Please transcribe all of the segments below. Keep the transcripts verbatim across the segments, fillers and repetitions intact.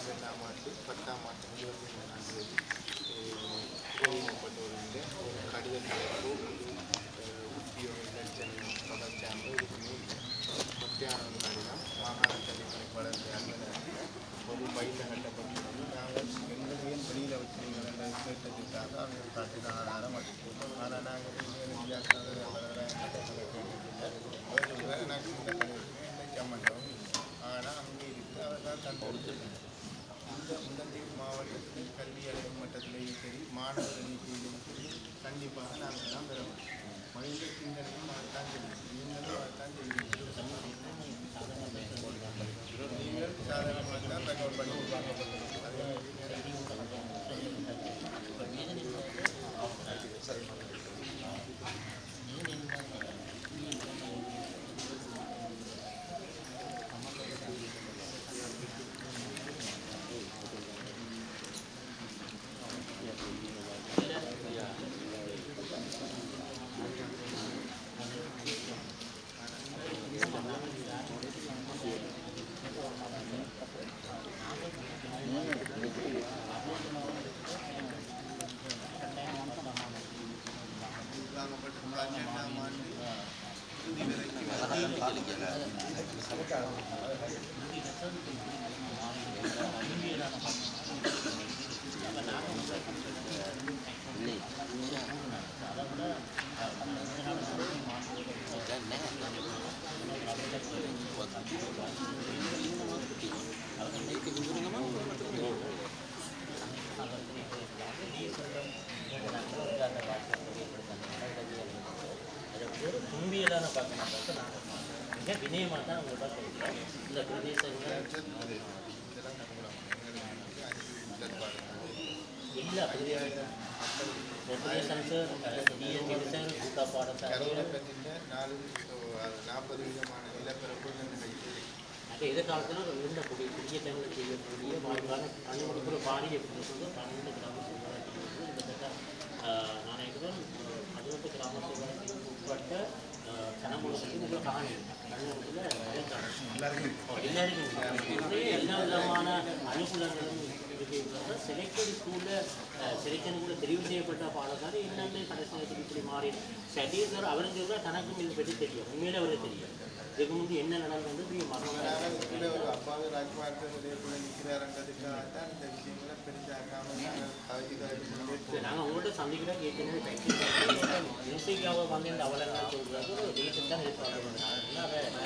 ரெண்டாம் ஆண்டு பத்தாம் மாதம் இருபத்தி மூணாம் தேதி வெளியிடப்பட்டவருடைய ஒரு கடித தலைப்பு உத்தியோக இலட்சணம் தொடர்ச்சியாக இருக்குமே மத்தியான கடிதம் மாகாண கல்விப்பணிப்பாளர் அலுவலகத்தில் ஒரு பையில் கட்டப்பட்டுள்ளது. நாங்கள் எங்களுடைய வெளியில் வச்சுருக்கிற கேட்டதுக்காக அவங்க காட்டின ஆதாரம் அளிப்போம். ஆனால் நாங்கள் வித்தியாசமாக எனக்கு இந்த கல்விக்கு எந்த சம்மந்தமும் இல்லை. ஆனால் அங்கே இருக்கு அவர் தான் தந்தெடுத்துருக்காங்க. இந்த முந்தந்தீவு மாவட்டத்தில் கல்வி அடைவு மட்டத்திலேயும் சரி மாணவர் எண்ணிக்கையிலும் சரி கண்டிப்பாக நாங்கள் தான் பெற வேண்டும். மனித சிந்தனையும் அதுதான் தெரியும். நீங்களும் அதுதான் தெரியும். நீங்கள் சாதாரணமாக தான் தகவல் பண்ணி தும்பியெல்லாம் பார்க்கணும். மிக வினயமாக தான் உங்கள்கிட்ட சொல்கிறேன். இந்த பிரதேசங்கள் இல்லை கூட்டா பாடசாலை நாற்பது விதமான நிலப்பரப்புகள் எதிர்காலத்தில் இருந்த கூடிய புதிய டைமில் செய்யக்கூடிய வாழ்வான கண்ணுக்கு பாரிய சொல்வது பன்னெண்டு கிராம சுகாதாரத்தில் கிட்டத்தட்ட நான் நினைக்கிறேன் பதினெட்டு கிராம சுகாதாரத்துக்கு உட்பட்ட கனமுகத்துக்கு உள்ள காணி கண்ணூரத்தில் எல்லாருக்கும் எல்லா விதமான அனுகூலங்களும் இருக்கிறது. செலக்டட் ஸ்கூலில் செலக்ஷன் கூட தெரிவு செய்யப்பட்ட பாடசாலை என்னென்ன கடைசி நேரத்தில் இப்படி மாறி சட்டீஸ்வர் அவருக்கு கூட தனக்கும் இதை பற்றி தெரியும். உண்மையிலே அவருக்கு தெரியும் இதுக்கு முந்தி என்ன நடந்தது மரணம் ஒரு அப்பாவே ராஜ்குமார்க்கு நிற்கிறாருன்றதுக்காக தான் இந்த விஷயங்களை பெருசாக்காமல் நாங்கள் உங்கள்கிட்ட சந்திக்கிற ஏற்கனவே மியூசிக்காக வந்து இந்த அவலங்கள் சொல்கிறது ஒரு ரீசன் தான் எதிர்பார்க்கப்படுறாங்க.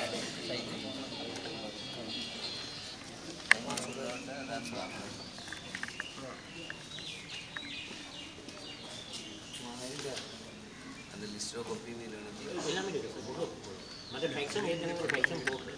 அந்த லிஸ்ட்டோ காப்பி எல்லாமே இருக்குது. மற்ற மேக்ஸிமம் ஏற்கனவே ஒரு மேக்ஸிமம் போகுது.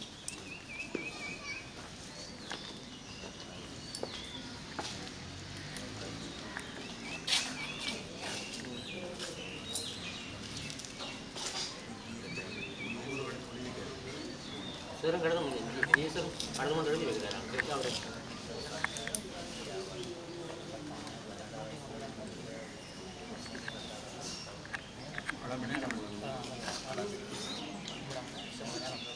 சாரும் கடந்த முடியும் சார் கடந்த மணி எழுதி வைக்கிறாரு அவர் Gracias.